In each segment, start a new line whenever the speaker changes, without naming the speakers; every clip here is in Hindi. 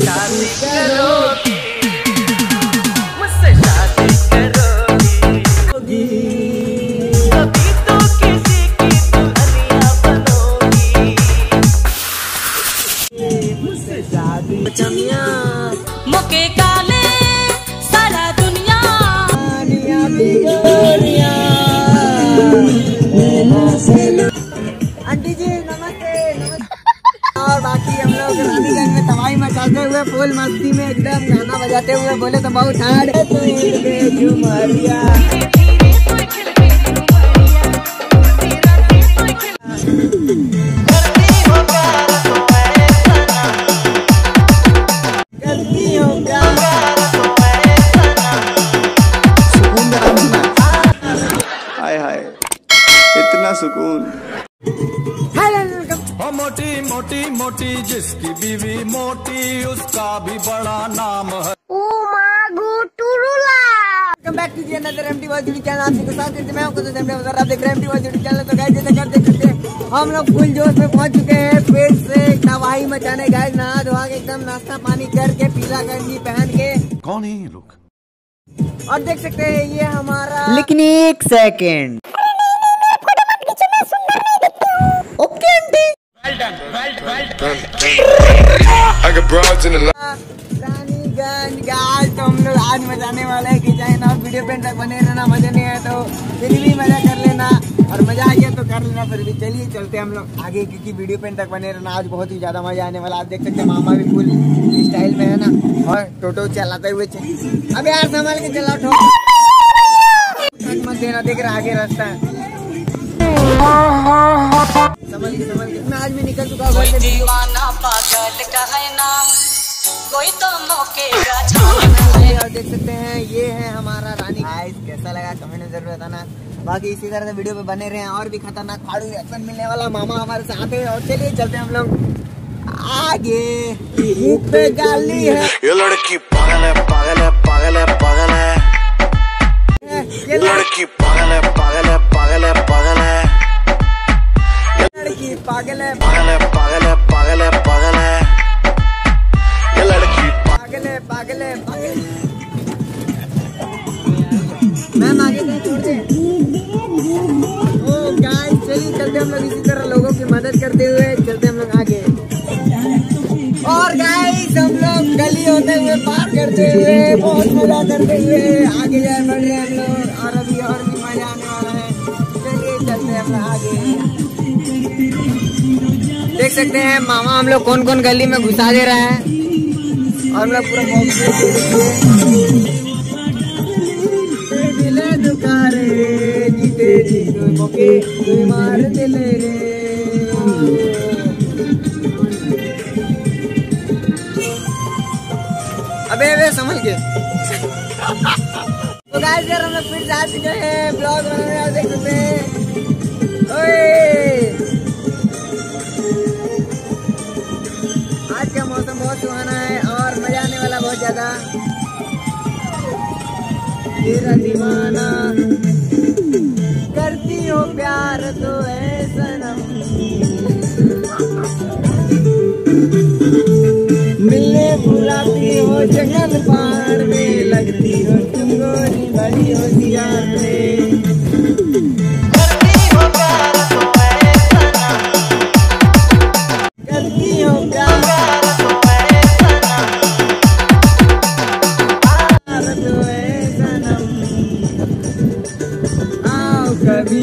शादी करोगी, मुझसे शादी करोगी, कभी तो किसी की दुल्हनिया बनोगी, मुझसे शादी चमिया
मुके काले सारा दुनिया
आंटी जी नमस्ते। और बाकी हम लोग रानीगंज में तबाही मचाते हुए फुल मस्ती में एकदम गाना बजाते हुए बोले तो बहुत हार्ड
इतना सुकून।
मोटी मोटी मोटी जिसकी बीवी मोटी उसका भी बड़ा नाम है।
Welcome back to another MT boys YouTube channel. आपके साथ मैं हूं कुछ आप देख रहे हैं एमटी बॉयज यूट्यूब चैनल। तो गाइस जैसे करते हम लोग फुल जोश में पहुंच चुके हैं फिर से तबाही मचाने। गाइस नहा धोआ के एकदम नाश्ता पानी करके पीला गंजी पहन के।
कौन है ये लोग?
और देख सकते हैं ये हमारा,
लेकिन एक second,
okay aunty Raniganj. Guys तो हम लोग आज मजाने वाले हैं कि चाहे ना वीडियो पे तक बने रहना, मजा नहीं आया तो फिर भी मजा कर लेना, और मजा आ गया तो कर लेना फिर भी। चलिए चलते हैं हम लोग आगे, क्योंकि वीडियो पे तक बने रहना। आज बहुत ही ज्यादा मजा आने वाला। आप देख सकते हैं मामा भी फुल स्टाइल में है ना, और टोटो चलाते हुए अब यार संभाल के चलाओ, ठोक मत देना, देख रहा आगे रास्ता है। समझ गए मैं आज भी निकल चुका हूँ।
कोई दीवाना पागल का है ना, कोई तो मौके का
और देख सकते हैं ये है हमारा रानी। गाइस कैसा लगा कमेंट में जरूर बताना। बाकी इसी तरह से वीडियो पे बने रहे हैं, और भी खतरनाक फाड़ू रिएक्शन मिलने वाला। मामा हमारे साथ है, और चलिए चलते हैं हम लोग आगे। मुंह पे गाली है,
ये लड़की पागल है पागल है पागल है पागल है,
ये
लड़की पागल है पागल है पागल है पागल है,
लड़की पागल है
पागल है पागल है पागल है पागल है, ये लड़की
पागल है पागल है पागल। मैम आगे नहीं छोड़ दे। ओ गाइस चलिए चलते हम लोग इसी तरह लोगों की मदद करते हुए चलते हम लोग आगे। और गाइस हम लोग गली होते हुए पार करते हुए बहुत मजा करते हुए आगे जाए बढ़ रहे हैं हम लोग, और अभी और भी मजा आने वाला है। चलिए चलते हैं हम लोग आगे। देख सकते हैं मामा हम लोग कौन कौन गली में घुसा दे रहा है, और हम लोग पूरा दुकारे जीते जी मौके मार दिले रे। अबे समझ गए। तो गाइस यार हम लोग फिर जा चुके हैं ब्लॉग बनाने, और देख सकते हैं आज का मौसम बहुत सुहाना है और मजा आने वाला बहुत ज्यादा। तेरा दीवाना करती हो प्यार तो है सनम, मिलने बुलाती हो जंगल पहाड़ में, लगती हो तुम गोरी बड़ी होशियार में, करती हो प्यार तो है सनम, करती हो प्यार तो है सनम, प्यार तो है सनम, आओ कभी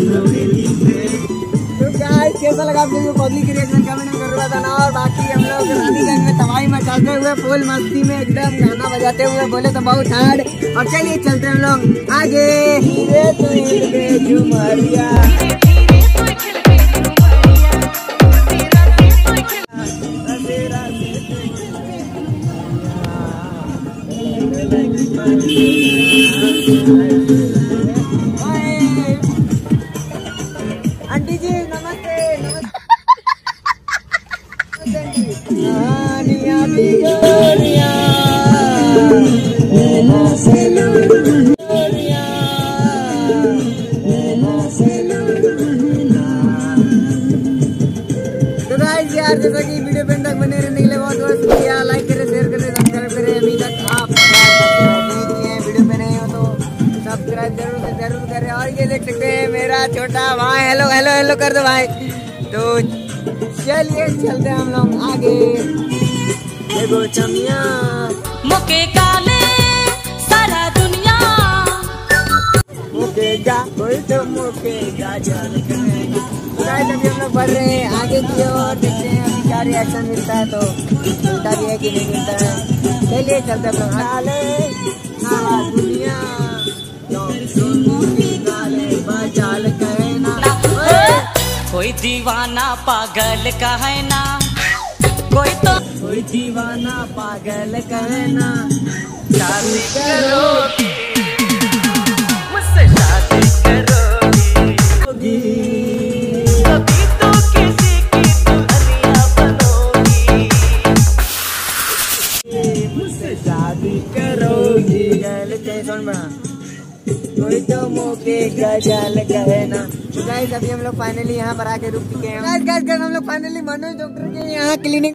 तो गाइस कैसा लगा आप लोगों को पब्लिक रिएक्शन कमेंट में जरूर बताना। और बाकी हम लोग रानीगंज में तबाही मचाते हुए फुल मस्ती में एकदम गाना बजाते हुए बोले तो बहुत हार्ड। और चलिए चलते हम लोग आगे। हीरे तो हीरे झुमरिया आंटी जी नमस्ते। तो गाइस यार जैसा कि वीडियो पे तक बने रहने के लिए बहुत बहुत शुक्रिया। लाइक करें, शेयर सकते हैं मेरा छोटा भाई। हेलो हेलो हेलो कर दो भाई। तो चलिए चलते हैं हम लोग आगे। देखो चमिया
मुके काले सारा दुनिया
मुकेगा कोई तो मुकेगा जान करेगा। गाइस अभी हम लोग बढ़ रहे हैं आगे की ओर। देखते हैं अभी क्या रिएक्शन मिलता है, तो मिलता भी है कि नहीं मिलता है। चलिए चलते हम लोग। काले सारा दुनिया बाजाल कहना
कोई दीवाना पागल का है ना, कोई
दीवाना पागल कहना। शादी करोगी मुझसे, शादी करोगी
कभी तो किसी की दुल्हनिया बनोगी।
मुझसे शादी करोगी। गल कैसन बना कोई तो मौके गजल कहना। गाइस अभी हम लोग फाइनली यहाँ पर आके रुक चुके हैं। गाइस हम लोग फाइनली मनोज डॉक्टर के यहाँ क्लिनिक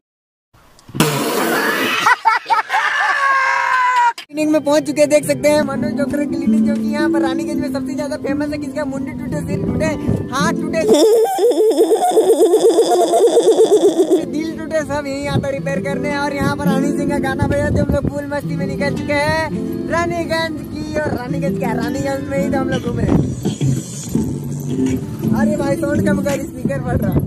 में पहुंच चुके हैं। देख सकते हैं मनोज डॉक्टर क्लिनिक, जो कि यहाँ पर रानीगंज में सबसे ज्यादा फेमस है। किसका मुंडी टूटे, सिर टूटे, हाथ टूटे, दिल टूटे, सब यही आता रिपेयर करने। और यहाँ पर हनी सिंह का गाना बजा, जो हम लोग फुल मस्ती में निकल चुके हैं रानीगंज की। और रानीगंज क्या, रानीगंज में ही तो हम लोग घूम रहे हैं। अरे भाई साउंड कम कर, स्पीकर बढ़ रहा।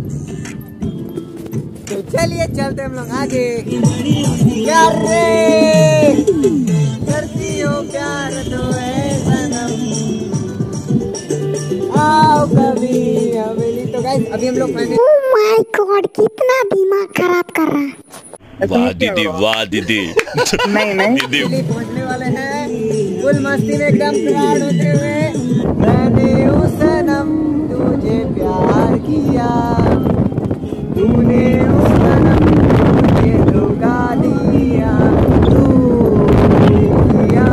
तो चलिए चलते हम लोग आगे। प्यार रे करती हो प्यार तो है सनम, आओ कभी हवेली। तो गाइस अभी हम लोग फाइनली,
ओह माय गॉड, कितना दिमाग खराब कर रहा है।
वाह दीदी, वाह दीदी।
नहीं दीदी पहुंचने वाले हैं फुल मस्ती में एकदम तैयार होते हुए। मैंने उस सनम तुझे प्यार किया, तूने उस सनम मुझे धोखा दिया, तू किया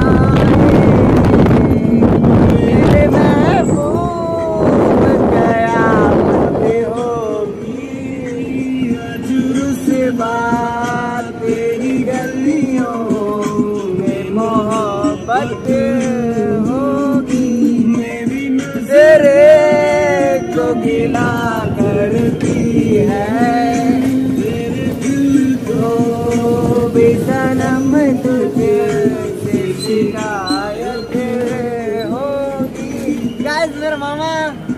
मेरे महबूब बन गया। मरते होगी जुरू से बात तेरी गलियों में, मोहब्बत होगी तेरे को गिला करती है। तो बेसनम तुझे से शिकायत होगी। गाइस मेरा मामा,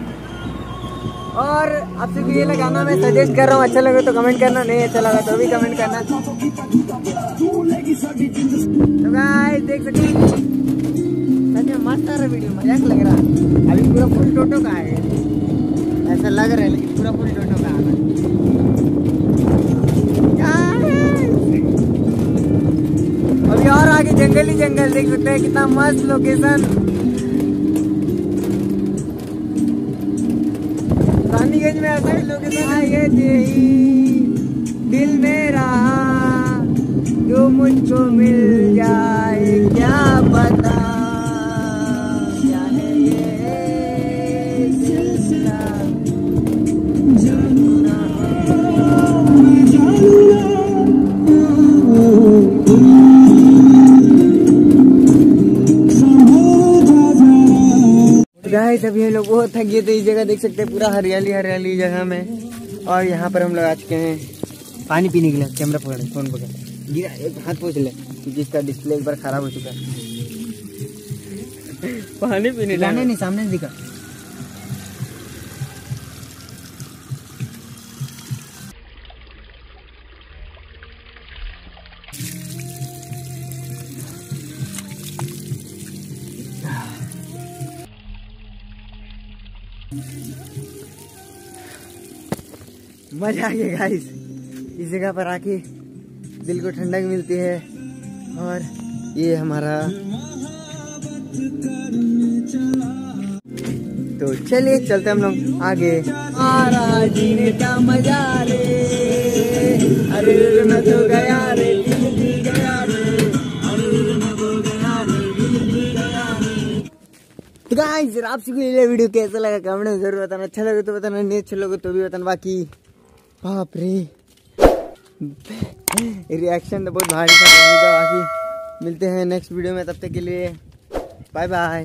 और आपसे भी ये लगाना मैं सजेस्ट कर रहा हूँ। अच्छा लगे तो कमेंट करना, नहीं अच्छा लगा तो भी कमेंट करना। तो गाइस देख सकते हैं सच में मस्त आ रहा वीडियो, मजाक लग रहा है। अभी पूरा फुल टोटो का है, ऐसा लग रहा है, लेकिन पूरा फुल टोटो का आ रहा है। अभी और आगे जंगल ही जंगल, देख सकते हैं कितना मस्त लोकेशन। रानीगंज में ऐसा ही लोकेशन है। ये दिल मेरा जो मुझको मिल जाए, क्या पता क्या है ये सिलसिला। गाइस अभी हम लोग बहुत थक गए थे। इस जगह देख सकते हैं पूरा हरियाली हरियाली जगह में। और यहाँ पर हम लोग आ चुके हैं पानी पीने के लिए। कैमरा पकड़े, फोन पकड़, गिरा एक हाथ पोछ ले क्योंकि इसका डिस्प्ले एक बार खराब हो चुका है। पानी पीने जाने नहीं, सामने दिखा। मजा आ गया गाइस, इस जगह पर आके दिल को ठंडक मिलती है। और ये हमारा, तो चलिए चलते हम लोग आगे। आरा जीने का मजा रे, अरे मैं तो गया रे, गया रे, तो गाइस आपसे ये वीडियो कैसा लगा कमेंट में जरूर बताना। अच्छा लगे तो बताना, नहीं अच्छा लगे तो भी बताना। बाकी बाप रे रिएक्शन तो बहुत भारी था। बाकी मिलते हैं नेक्स्ट वीडियो में, तब तक के लिए बाय बाय।